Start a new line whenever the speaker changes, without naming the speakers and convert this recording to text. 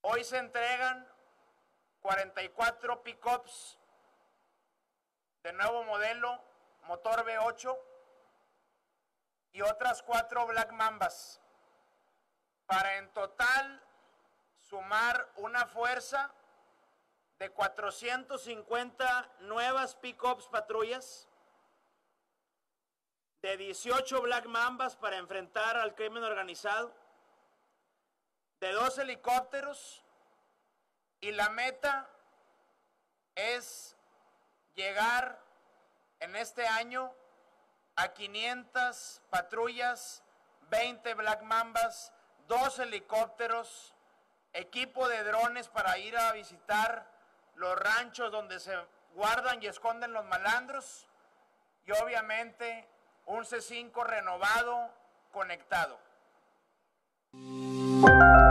Hoy se entregan 44 pick-ups de nuevo modelo, motor V8, y otras 4 Black Mambas, para en total sumar una fuerza de 450 nuevas pick-ups patrullas, de 18 Black Mambas para enfrentar al crimen organizado, de 2 helicópteros, y la meta es llegar en este año a 500 patrullas, 20 Black Mambas, 2 helicópteros, equipo de drones para ir a visitar los ranchos donde se guardan y esconden los malandros, y obviamente un C5 renovado, conectado.